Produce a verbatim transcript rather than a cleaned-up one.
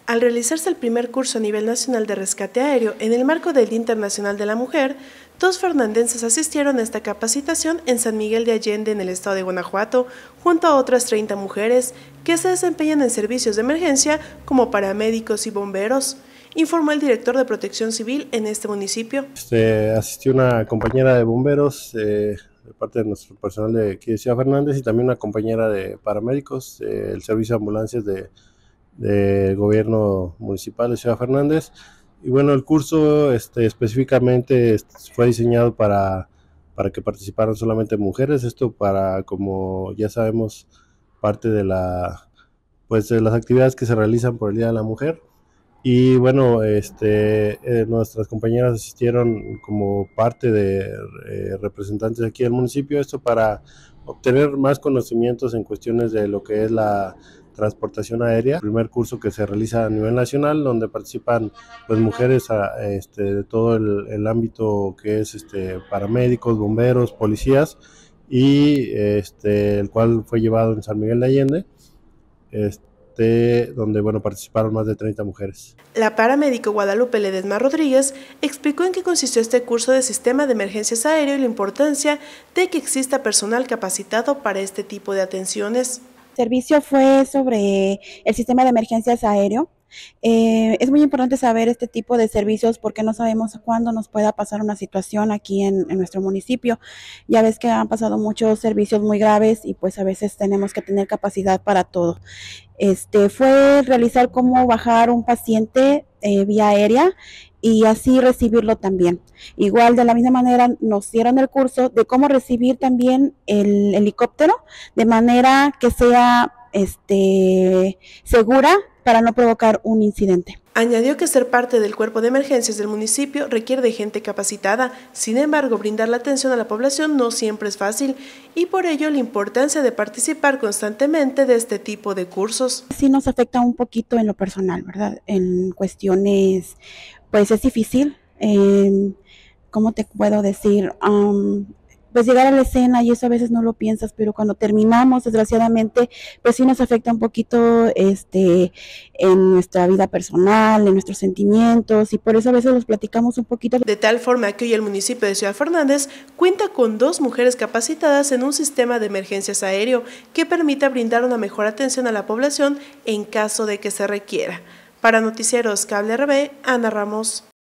Al realizarse el primer curso a nivel nacional de rescate aéreo en el marco del Día Internacional de la Mujer, dos fernandenses asistieron a esta capacitación en San Miguel de Allende, en el estado de Guanajuato, junto a otras treinta mujeres que se desempeñan en servicios de emergencia como paramédicos y bomberos, informó el director de Protección Civil en este municipio. Este, asistió una compañera de bomberos eh, de parte de nuestro personal de aquí de Ciudad Fernández y también una compañera de paramédicos del eh, servicio de ambulancias de del gobierno municipal de Ciudad Fernández. Y bueno, el curso este, específicamente fue diseñado para, para que participaran solamente mujeres, esto para, como ya sabemos, parte de, la, pues, de las actividades que se realizan por el Día de la Mujer. Y bueno, este, eh, nuestras compañeras asistieron como parte de eh, representantes aquí del municipio, esto para obtener más conocimientos en cuestiones de lo que es la transportación aérea. El primer curso que se realiza a nivel nacional, donde participan pues mujeres a, este, de todo el, el ámbito que es este, paramédicos, bomberos, policías, y este, el cual fue llevado en San Miguel de Allende. Este, donde bueno, participaron más de treinta mujeres. La paramédico Guadalupe Ledesma Rodríguez explicó en qué consistió este curso de sistema de emergencias aéreo y la importancia de que exista personal capacitado para este tipo de atenciones. El servicio fue sobre el sistema de emergencias aéreo. Eh, es muy importante saber este tipo de servicios porque no sabemos cuándo nos pueda pasar una situación aquí en, en nuestro municipio. Ya ves que han pasado muchos servicios muy graves y pues a veces tenemos que tener capacidad para todo. Este fue realizar cómo bajar un paciente eh, vía aérea y así recibirlo también. Igual de la misma manera nos dieron el curso de cómo recibir también el helicóptero de manera que sea este, segura para no provocar un incidente. Añadió que ser parte del cuerpo de emergencias del municipio requiere de gente capacitada, sin embargo, brindar la atención a la población no siempre es fácil y por ello la importancia de participar constantemente de este tipo de cursos. Sí nos afecta un poquito en lo personal, ¿verdad? En cuestiones, pues es difícil, eh, ¿cómo te puedo decir? Um, pues llegar a la escena y eso a veces no lo piensas, pero cuando terminamos, desgraciadamente, pues sí nos afecta un poquito este, en nuestra vida personal, en nuestros sentimientos, y por eso a veces los platicamos un poquito. De tal forma que hoy el municipio de Ciudad Fernández cuenta con dos mujeres capacitadas en un sistema de emergencias aéreo que permita brindar una mejor atención a la población en caso de que se requiera. Para Noticieros Cable R B, Ana Ramos.